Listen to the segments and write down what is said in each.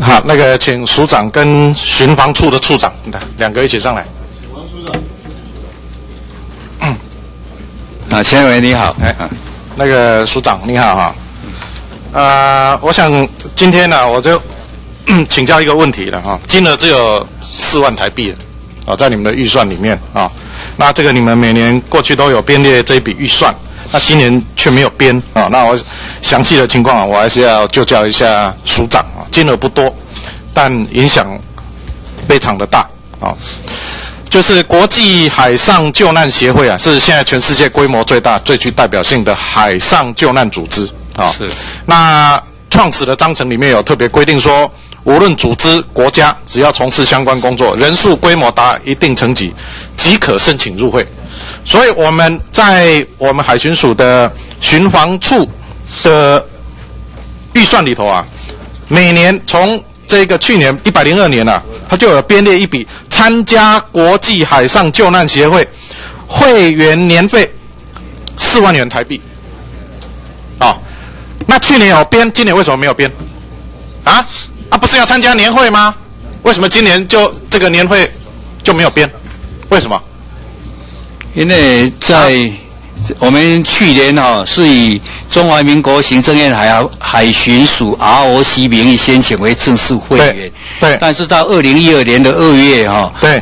好，那个请署长跟巡防处的处长两个一起上来。王署长。前委你好。 那个署长你好哈。我想今天呢，我就请教一个问题了哈，金额只有4万台币啊，在你们的预算里面啊，那这个你们每年过去都有编列这一笔预算，那今年却没有编啊，那我详细的情况啊，我还是要就教一下署长啊，金额不多，但影响非常的大啊。就是国际海上救难协会啊，是现在全世界规模最大、最具代表性的海上救难组织啊。是。那创始的章程里面有特别规定说，无论组织、国家，只要从事相关工作，人数规模达一定层级，即可申请入会。所以我们在我们海巡署的巡防处的预算里头啊，每年从这个去年102年啊，它就有编列一笔参加国际海上救难协会会员年费4万元台币。那去年有编，今年为什么没有编？不是要参加年会吗？为什么今年就这个年会就没有编？为什么？ 因为在我们去年是以中华民国行政院海巡署 ROC 名义申请为正式会员。对。但是到2012年的2月对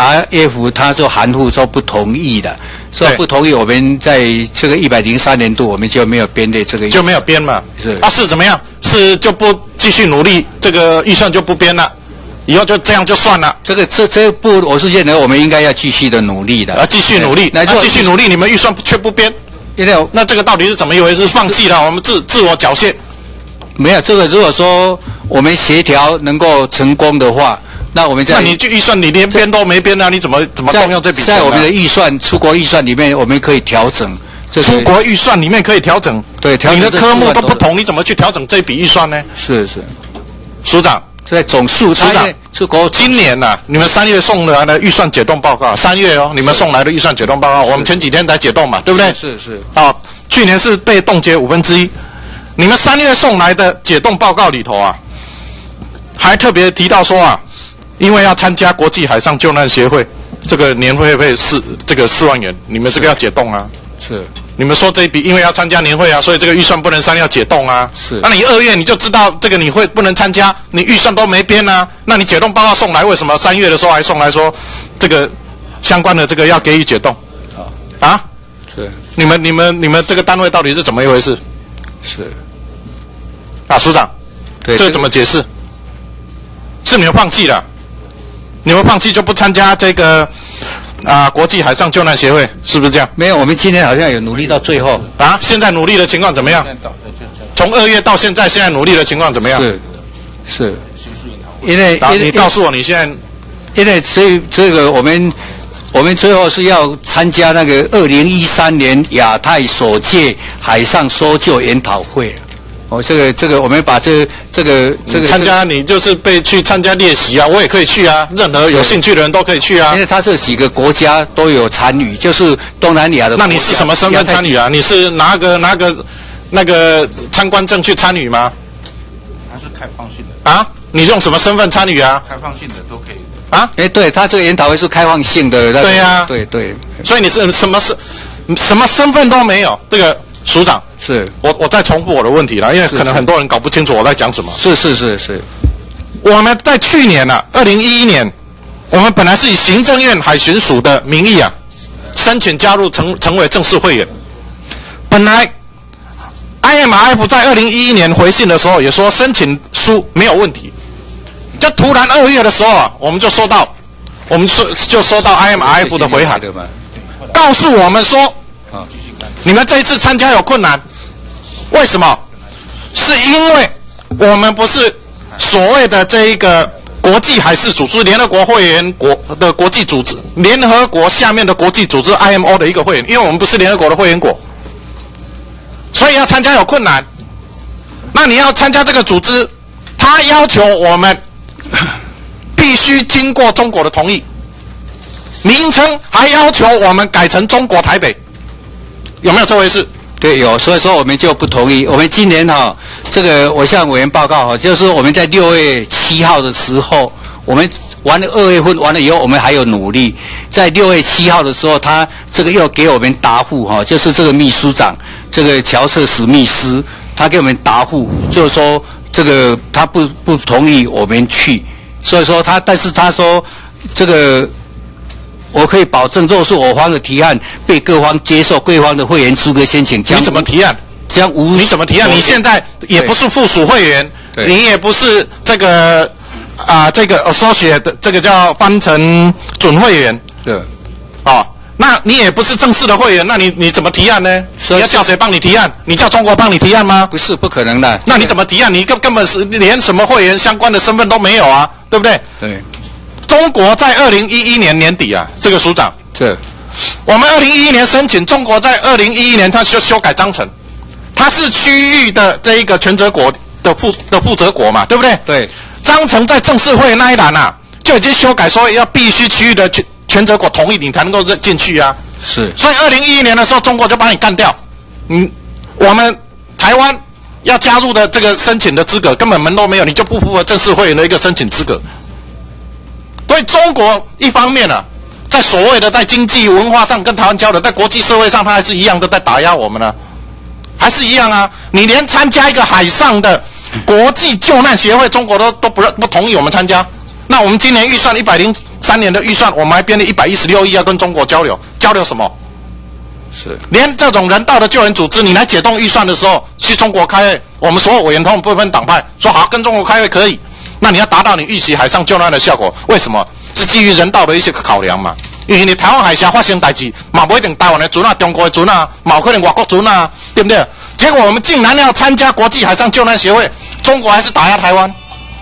IMRF 他就含糊说不同意的，说不同意，我们在这个103年度我们就没有编列这个，就没有编嘛。是怎么样？是就不继续努力，这个预算就不编了，以后就这样就算了。这不，我是认为我们应该要继续的努力的。继续努力，继续努力，你们预算却不编，那这个到底是怎么一回事？放弃了，我们自我缴械。没有这个，如果说我们协调能够成功的话，那我们那你就预算你连编都没编啊，你怎么动用这笔钱在我们的预算出国预算里面，我们可以调整。出国预算里面可以调整，对，你的科目都不同，你怎么去调整这笔预算呢？是，署长，在总数，署长，出国今年啊，你们3月送来的预算解冻报告，3月你们送来的预算解冻报告，我们前几天才解冻嘛，对不对？是。去年是被冻结1/5，你们3月送来的解冻报告里头啊，还特别提到说啊，因为要参加国际海上救难协会，这个年会费是这个4万元，你们这个要解冻啊。是，你们说这一笔因为要参加年会啊，所以这个预算不能删，要解冻啊。是，那你2月你就知道这个你会不能参加，你预算都没编啊，那你解冻报告送来，为什么3月的时候还送来说这个相关的这个要给予解冻？是，你们这个单位到底是怎么一回事？是，署长，对，这怎么解释？是你们放弃了，你们放弃就不参加这个。国际海上救难协会是不是这样？没有，我们今天好像有努力到最后现在努力的情况怎么样？从2月到现在，现在努力的情况怎么样？是。因为你告诉我你现在，因为所以这个我们最后是要参加那个2013年亚太首届海上搜救研讨会。这个我们把这个参加，你就是被去参加列席啊，我也可以去啊，任何有兴趣的人都可以去啊。因为它这几个国家都有参与，就是东南亚的国家。那你是什么身份参与啊？你是拿个那个参观证去参与吗？它是开放性的。你用什么身份参与啊？开放性的都可以。对，它这个研讨会是开放性的。对呀。对。所以你是什么身份都没有？这个署长。是我再重复我的问题了，因为可能很多人搞不清楚我在讲什么。是。我们在去年2011年，我们本来是以行政院海巡署的名义申请加入成为正式会员。本来 IMRF 在2011年回信的时候也说申请书没有问题，就突然2月的时候我们就收到 IMRF 的回函，告诉我们说。你们这一次参加有困难，为什么？是因为我们不是所谓的这一个国际海事组织，联合国会员国的国际组织，联合国下面的国际组织 IMO 的一个会员，因为我们不是联合国的会员国，所以要参加有困难。那你要参加这个组织，他要求我们必须经过中国的同意，名称还要求我们改成中国台北。有没有这回事？对，有，所以说我们就不同意。我们今年这个我向委员报告哈，就是我们在6月7号的时候，我们完了2月份完了以后，我们还有努力。在6月7号的时候，他这个又给我们答复哈，就是这个秘书长这个乔瑟史密斯，他给我们答复，就是说这个他不同意我们去，所以说但是他说这个我可以保证，若是我方的提案被各方接受，各方的会员资格申请将你怎么提案？你怎么提案？你现在也不是附属会员，你也不是这个这个associate的这个叫翻成准会员， 对， 那你也不是正式的会员，那你怎么提案呢？你要叫谁帮你提案？你叫中国帮你提案吗？ 不是，不可能的。 那你怎么提案？你根本是连什么会员相关的身份都没有啊，对不对？ 对。 中国在2011年年底啊，这个署长，我们2011年申请，中国在2011年他修改章程，它是区域的这一个权责国的负责国嘛，对不对？ 对。 章程在正式会那一栏啊，就已经修改说要必须区域的权责国同意你才能够进去啊。 是。 所以2011年的时候，中国就把你干掉。我们台湾要加入的这个申请的资格根本门都没有，你就不符合正式会员的一个申请资格。所以中国一方面啊，在所谓的在经济文化上跟台湾交流，在国际社会上，它还是一样的在打压我们呢，还是一样啊。你连参加一个海上的国际救难协会，中国都不同意我们参加。那我们今年预算103年的预算，我们还编了116亿要跟中国交流什么？ 是连这种人道的救援组织，你来解冻预算的时候，去中国开会，我们所有委员同不分党派说好跟中国开会可以。那你要达到你预期海上救难的效果，为什么？是基于人道的一些考量嘛。因为你台湾海峡发生代志，嘛不一定台湾的船啊、中国的船啊，嘛有可能外国船啊，对不对？结果我们竟然要参加国际海上救难协会，中国还是打压台湾。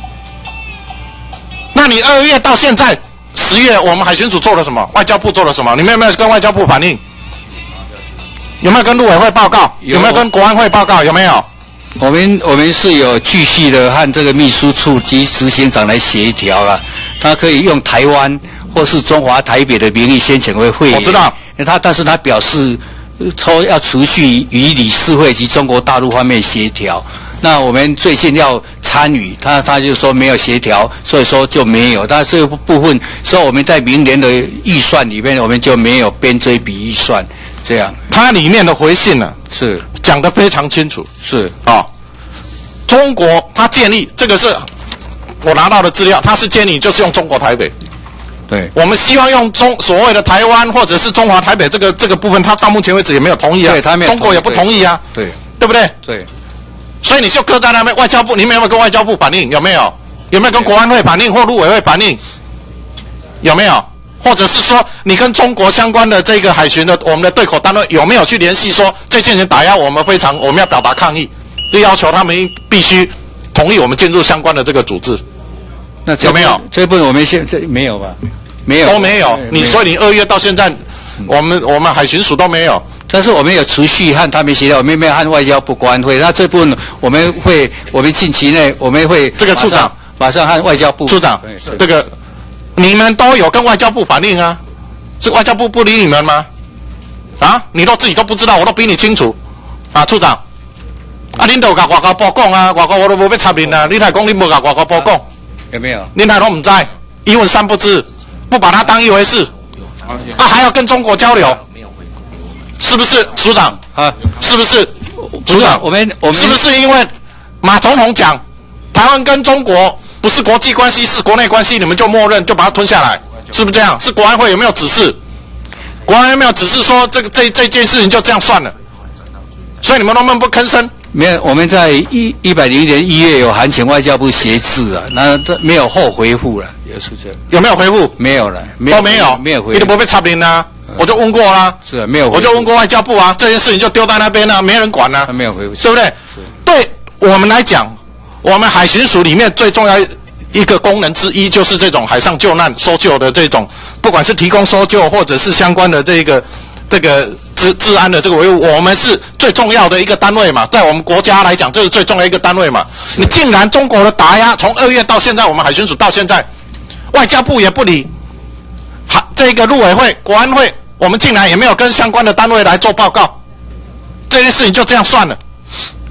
那你2月到现在10月，我们海巡署做了什么？外交部做了什么？你们有没有跟外交部反映？有没有跟陆委会报告？有没有跟国安会报告？有没有？ 我们是有继续的和这个秘书处及执行长来协调了，他可以用台湾或是中华台北的名义先请为会员。 我知道， 但是他表示说要持续与理事会及中国大陆方面协调。那我们最近要参与，他就说没有协调，所以说就没有。但这个部分说我们在明年的预算里面，我们就没有编这一笔预算。这样， 它里面的回信呢是讲得非常清楚， 是中国他建议，这个是我拿到的资料，他是建议就是用中国台北。 对， 我们希望用所谓的台湾或者是中华台北这个部分，他到目前为止也没有同意啊， 对，他没有， 中国也不同意啊， 对， 对不对？ 对， 所以你就搁在那边，外交部你们有没有跟外交部反映？有没有？有没有跟国安会反映或陆委会反映？有没有？或者是说你跟中国相关的这个海巡的我们的对口单位有没有去联系说这些人打压我们我们要表达抗议，就要求他们必须同意我们进入相关的这个组织？ 那有没有？ 这部分我们没有吧？没有， 都没有。所以你2月到现在，我们海巡署都没有。 但是我们有持续和他们协调，我们没有和外交部国安会。那这部分我们近期内我们会这个处长马上和外交部处长这个。你们都有跟外交部反映啊？是外交部不理你们吗？你自己都不知道，我都比你清楚。处长，恁都有甲外交部讲啊，外交我都无要插恁啊，你还讲你无甲外交部讲？ 有没有？ 恁还都唔知，一问三不知，不把它当一回事。还要跟中国交流，是不是，署长？是不是，署长？ 我们是不是因为马总统讲台湾跟中国不是国际关系，是国内关系，你们就默认就把它吞下来，是不是这样？是国安会有没有指示？国安有没有指示说这件事情就这样算了？所以你们能不能不吭声？ 没有，我们在101年1月有函请外交部协助啊，那没有后回复了，也是这样。 有没有回复？ 没有了， 都没有， 没有回复。 你都不被插林啊？我就问过啦， 是没有回复， 我就问过外交部啊，这件事情就丢在那边啊，没人管啊， 他没有回复， 对不对？对我们来讲，我们海巡署里面最重要一个功能之一就是这种海上救难搜救的这种，不管是提供搜救或者是相关的这个治安的这个维护，我们是最重要的一个单位嘛，在我们国家来讲，这是最重要的一个单位嘛。你竟然中国的打压，从2月到现在，我们海巡署到现在，外交部也不理，这个陆委会、国安会，我们竟然也没有跟相关的单位来做报告，这件事情就这样算了。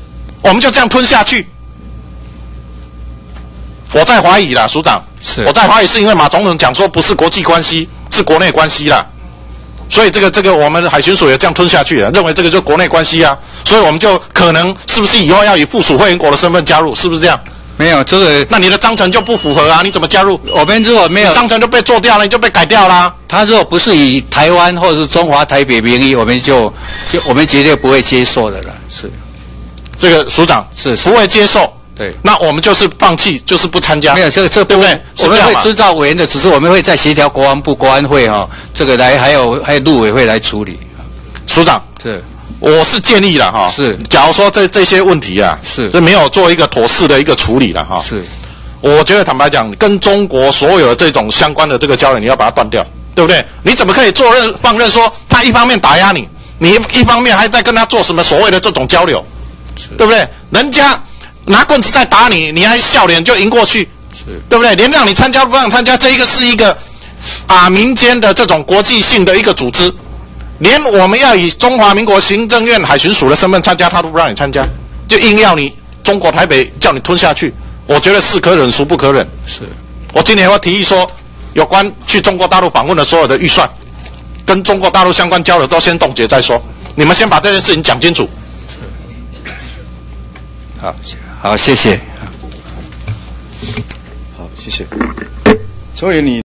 我们就这样吞下去。我在怀疑啦，署长，我在怀疑是因为马总统讲说不是国际关系，是国内关系啦，所以这个我们海巡署也这样吞下去了，认为这个就国内关系啊，所以我们就可能是不是以后要以附属会员国的身份加入，是不是这样？ 没有这个， 那你的章程就不符合啊，你怎么加入？ 我们如果没有章程就被做掉了，你就被改掉啦。 他如果不是以台湾或者是中华台北名义，我们绝对不会接受的了。是， 这个署长是不会接受。 对， 那我们就是放弃，就是不参加。 没有这对不对？ 我们会遵照委员的指示，我们会再协调国防部、国安会这个来，还有陆委会来处理。 署长， 是， 我是建议了哈。 是， 假如说这些问题啊， 是， 这没有做一个妥适的一个处理了哈。 是， 我觉得坦白讲，跟中国所有的这种相关的这个交流，你要把它断掉，对不对？你怎么可以放任说他一方面打压你，你一方面还在跟他做什么所谓的这种交流，对不对？人家拿棍子在打你，你还笑脸就迎过去，对不对？连让你参加都不让参加，这一个是一个民间的这种国际性的一个组织，连我们要以中华民国行政院海巡署的身份参加，他都不让你参加，就硬要你中国台北叫你吞下去，我觉得是可忍孰不可忍。 是， 我今年会提议说，有关去中国大陆访问的所有的预算，跟中国大陆相关交流都先冻结再说，你们先把这件事情讲清楚。 好，谢谢。 好，谢谢。周委员，你